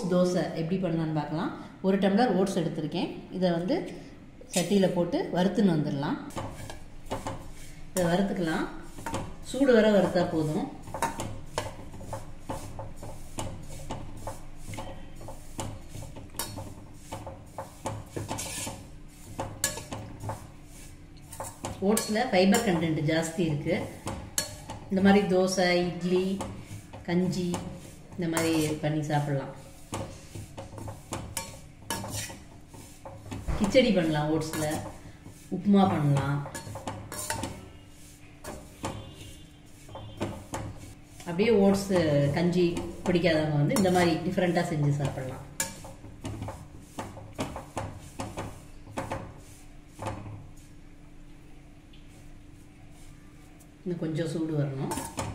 தோசை எப்படி பண்ணலான்னு பார்க்கலாம். 1 டம்ளர் ஓட்ஸ் எடுத்திருக்கேன். இதை வந்து சட்டியில் போட்டு வறுத்துன்னு வந்துடலாம். இதை வறுத்துக்கலாம். சூடு வர வறுத்தா போதும். ஓட்ஸில் ஃபைபர் கண்டென்ட் ஜாஸ்தி இருக்குது. இந்த மாதிரி தோசை, இட்லி, கஞ்சி இந்த மாதிரி பண்ணி சாப்பிடலாம். கிச்சடி பண்ணலாம், ஓட்ஸில் உப்புமா பண்ணலாம். அப்படியே ஓட்ஸ் கஞ்சி பிடிக்காதவங்க வந்து இந்த மாதிரி டிஃப்ரெண்ட்டாக செஞ்சு சாப்பிடலாம். இன்னும் கொஞ்சம் சூடு வரணும்.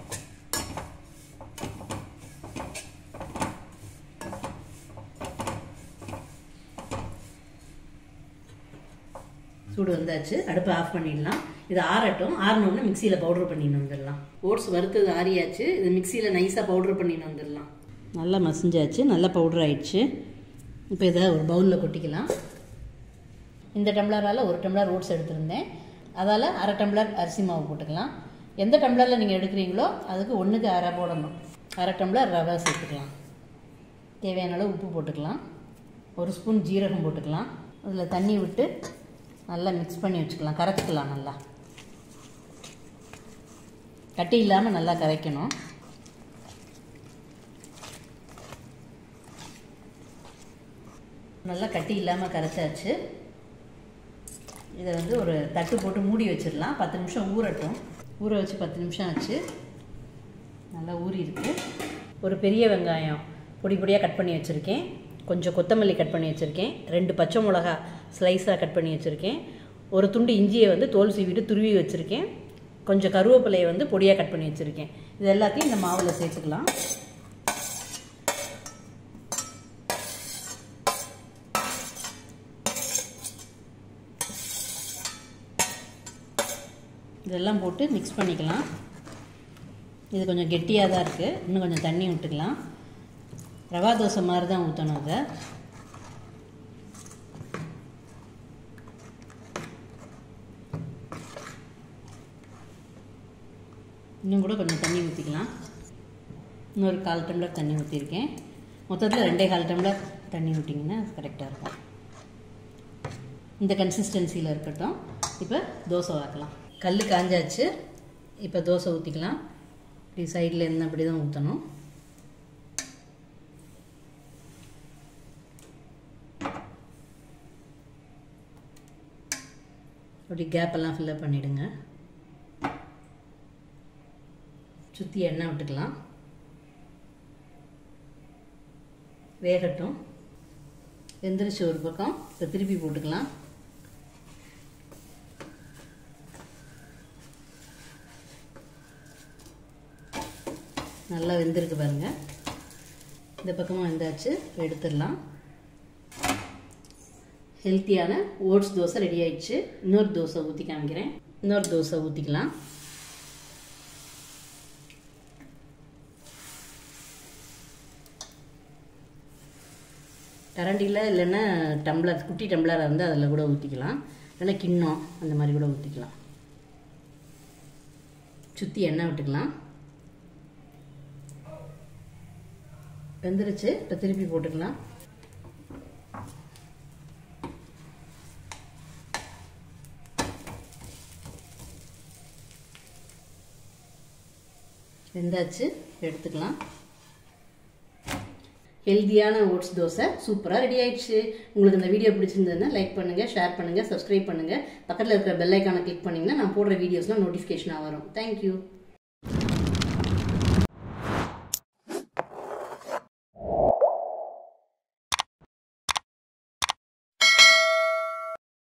சூடு வந்தாச்சு. அடுப்பை ஆஃப் பண்ணிடலாம். இது ஆறட்டும். ஆறினோம்னா மிக்சியில் பவுடர் பண்ணின்னு வந்துடலாம். ஓட்ஸ் வறுத்தது ஆறியாச்சு. இது மிக்சியில் நைஸாக பவுடர் பண்ணின்னு வந்துடலாம். நல்லா மசிஞ்சாச்சு. நல்லா பவுடர் ஆயிடுச்சு. இப்போ இதை ஒரு பவுலில் கொட்டிக்கலாம். இந்த டம்ளரால் 1 டம்ளர் ஓட்ஸ் எடுத்திருந்தேன். அதால் 1/2 டம்ளர் அரிசி மாவு போட்டுக்கலாம். எந்த டம்ளரில் நீங்கள் எடுக்கிறீங்களோ அதுக்கு 1க்கு 1/2 போடணும். 1/2 டம்ளர் ரவை சேர்த்துக்கலாம். தேவையான அளவு உப்பு போட்டுக்கலாம். 1 ஸ்பூன் ஜீரகம் போட்டுக்கலாம். அதில் தண்ணி விட்டு நல்லா மிக்ஸ் பண்ணி வச்சுக்கலாம். கரைச்சிக்கலாம். நல்லா கட்டி இல்லாமல் நல்லா கரைக்கணும். நல்லா கட்டி இல்லாமல் கரைச்சாச்சு. இதை வந்து ஒரு தட்டு போட்டு மூடி வச்சிடலாம். 10 நிமிஷம் ஊறட்டும். ஊற வச்சு 10 நிமிஷம் ஆச்சு. நல்லா ஊறி இருக்கு. ஒரு பெரிய வெங்காயம் பொடி பொடியாக கட் பண்ணி வச்சுருக்கேன். கொஞ்சம் கொத்தமல்லி கட் பண்ணி வச்சுருக்கேன். 2 பச்சை மிளகா ஸ்லைஸாக கட் பண்ணி வச்சுருக்கேன். ஒரு துண்டு இஞ்சியை வந்து தோல் சீவிட்டு துருவி வச்சுருக்கேன். கொஞ்சம் கருவேப்பிலையை வந்து பொடியாக கட் பண்ணி வச்சுருக்கேன். இது எல்லாத்தையும் இந்த மாவில் சேர்த்துக்கலாம். இதெல்லாம் போட்டு மிக்ஸ் பண்ணிக்கலாம். இது கொஞ்சம் கெட்டியாக தான் இருக்குது. இன்னும் கொஞ்சம் தண்ணி விட்டுக்கலாம். ரவா தோசை மாதிரி தான் ஊற்றணும். அதை இன்னும் கூட கொஞ்சம் தண்ணி ஊற்றிக்கலாம். இன்னொரு 1/4 டம்ளர் தண்ணி ஊற்றிருக்கேன். மொத்தத்தில் 2.25 டம்ளர் தண்ணி ஊற்றிங்கன்னா கரெக்டாக இருக்கும். இந்த கன்சிஸ்டன்சியில் இருக்கட்டும். இப்போ தோசை வாக்கலாம். கல் காஞ்சாச்சு. இப்போ தோசை ஊற்றிக்கலாம். இப்படி சைடில் இருந்து அப்படி தான் ஊற்றணும். அப்படி கேப்பெல்லாம் ஃபில்லப் பண்ணிவிடுங்க. சுற்றி எண்ணெய் விட்டுக்கலாம். வேகட்டும். வெந்திரிச்சு ஒரு பக்கம். இப்போ திருப்பி போட்டுக்கலாம். நல்லா வெந்திருக்கு பாருங்கள். இந்த பக்கமும் வெந்தாச்சு. எடுத்துடலாம். ஹெல்த்தியான ஓட்ஸ் தோசை ரெடி ஆயிடுச்சு. இன்னொரு தோசை ஊற்றி காமிக்கிறேன். இன்னொரு தோசை ஊற்றிக்கலாம். கரண்டியில் இல்லைன்னா டம்ளர், குட்டி டம்ளராக இருந்தால் அதில் கூட ஊற்றிக்கலாம். இல்லைன்னா கிண்ணம் அந்த மாதிரி கூட ஊற்றிக்கலாம். சுற்றி எண்ணெய் விட்டுக்கலாம். வெந்துருச்சு. இப்போ திருப்பி போட்டுக்கலாம். வெந்தாச்சு. எடுத்துக்கலாம். ஹெல்தியான ஓட்ஸ் தோசை சூப்பராக ரெடி ஆயிடுச்சு. உங்களுக்கு இந்த வீடியோ பிடிச்சிருந்ததுன்னா லைக் பண்ணுங்கள், ஷேர் பண்ணுங்கள், சப்ஸ்கிரைப் பண்ணுங்கள். பக்கத்தில் இருக்கிற பெல் ஐக்கானை கிளிக் பண்ணிங்கன்னா நான் போடுற வீடியோஸ்லாம் நோட்டிஃபிகேஷனாக வரும். தேங்க்யூ.